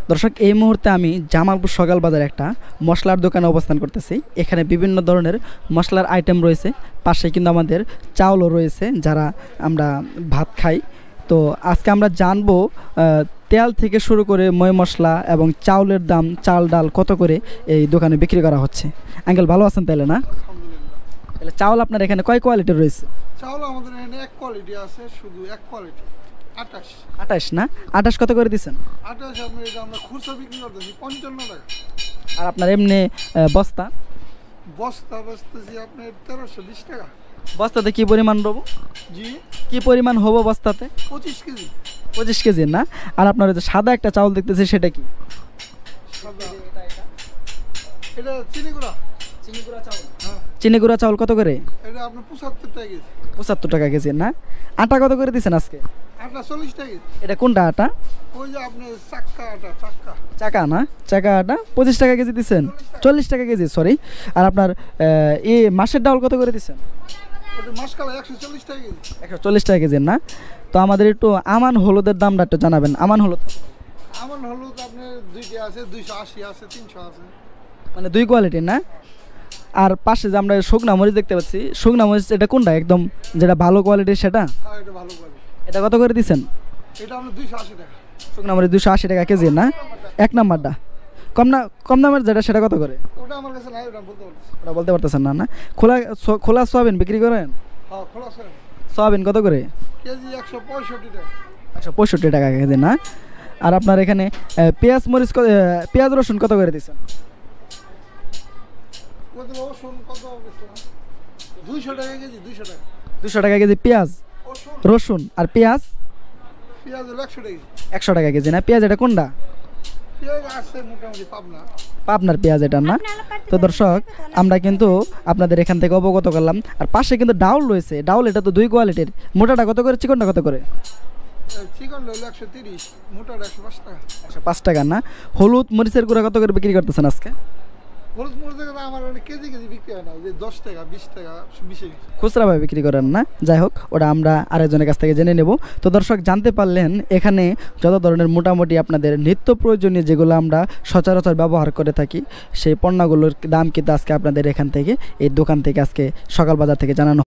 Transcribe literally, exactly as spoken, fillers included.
দর্শক এই মুহূর্তে আমি জামালপুর সকাল বাজারে একটা মশলার দোকানে অবস্থান করতেছি। এখানে বিভিন্ন ধরনের মশলার আইটেম রয়েছে, পাশে কিন্তু আমাদের চাউলও রয়েছে যারা আমরা ভাত খাই। তো আজকে আমরা জানবো তেল থেকে শুরু করে ময় মশলা এবং চাউলের দাম, চাল ডাল কত করে এই দোকানে বিক্রি করা হচ্ছে। আঙ্কেল ভালো আছেন তাহলে? না তাহলে চাউল আপনার এখানে কয় কোয়ালিটির রয়েছে? চাউল আমাদের এখানে এক কোয়ালিটি আছে, শুধু এক কোয়ালিটি আটাশ। আটাশ না? আটাশ কত করে দিচ্ছেন? আটাশ আপনি এটা আমরা খুচরা বিক্রি করতেছি পঞ্চান্ন টাকা। আর আপনার এমনি বস্তা? বস্তা বেচতেছি আপনার তেরোশো বিশ টাকা। বস্তাতে কি পরিমাণ রবো? জি, কি পরিমাণ হবো বস্তাতে? পঁচিশ কেজি। পঁচিশ কেজি না? আর আপনার যে সাদা একটা চাউল দেখতেছি সেটা কি? এটা চিনি গুঁড়া। চিনি গুঁড়া চাউল? হ্যাঁ। চিনি গুঁড়া চাউল কত করে? এটা আপনার পঁচাত্তর টাকা কেজি। পঁচাত্তর টাকা কেজি না? আটা কত করে দিচ্ছেন আজকে? আটা চল্লিশ টাকা কেজি। এটা কোনটা আটা? ওই যে আপনার চাক্কা আটা, চাক্কা চাকা না? চাকা আটা পঁচিশ টাকা কেজি দিচ্ছেন? চল্লিশ টাকা কেজি, সরি। আর আপনার এই মাসের ডাউল কত করে দিচ্ছেন? ওটা মাসকালা একশো চল্লিশ টাকা কেজি। একশো চল্লিশ টাকা কেজি না? তো আমাদের একটু আমান হলুদের দামটা একটু জানাবেন। আমান হলুদ? আমার হলুদ আপনার দুইটা আছে, দুইশো আশি আছে, তিনশো আছে, মানে দুই কোয়ালিটির না? আর পাশে যে আমরা শুকনা মরিচ দেখতে পাচ্ছি, শুকনা মরিচ এটা কোনটা একদম যেটা ভালো কোয়ালিটির সেটা? হ্যাঁ এটা ভালো কোয়ালিটি। এটা কত করে দিচ্ছেন? এটা আপনার দুইশো আশি টাকা। শুকনা মরিচ দুশো আশি টাকা কেজি না? এক নাম্বারটা কম না? কম দামের যেটা সেটা কত করে? ওটা আমার কাছে নাই, ওটা বলতে পারছি। ওটা বলতে পারতেছেন না? না খোলা খোলা সোয়াবিন বিক্রি করেন? হ্যাঁ খোলা আছে। সোয়াবিন কত করে? কেজি একশো পঁয়ষট্টি টাকা। একশো পঁয়ষট্টি টাকা কেজি না? আর আপনার এখানে পেঁয়াজ মরিচ পেঁয়াজ রসুন কত করে দিচ্ছেন? রসুন কত? দুইশো টাকা কেজি। দুইশো টাকা। দুশো টাকা কেজি পেঁয়াজ রসুন। আর পেঁয়াজ? পেঁয়াজ হলো একশো টাকা কেজি। একশো টাকা কেজি না? পেঁয়াজ এটা কোনটা? পেঁয়াজ আছে মোটামুটি পাবনা। পাবনার পেঁয়াজ এটা না? তো দর্শক আমরা কিন্তু আপনাদের এখান থেকে অবগত করলাম। আর পাশে কিন্তু ডাউল রয়েছে। ডাউল এটা তো দুই কোয়ালিটির। মোটাটা কত করে, চিকনটা কত করে? চিকন হলো একশো তিরিশ, মোটাটা একশো পাঁচ টাকা। একশো পাঁচ টাকা না? হলুদ মরিচের গুঁড়া কত করে বিক্রি করতেছেন আজকে? হলুদ মরিচের গুঁড়া আমার অনেক কেজি কেজি বিক্রি হয় না, যে দশ টাকা বিশ টাকা বিশে খুচরাভাবে বিক্রি করেন না? যাই হোক, ওটা আমরা আরেকজনের কাছ থেকে জেনে নেব। তো দর্শক জানতে পারলেন এখানে যত ধরনের মোটামুটি আপনাদের নিত্য প্রয়োজনীয় যেগুলো আমরা সচরাচর ব্যবহার করে থাকি সেই পণ্যগুলোর দাম কিন্তু আজকে আপনাদের এখান থেকে এই দোকান থেকে আজকে সকাল বাজার থেকে জানানো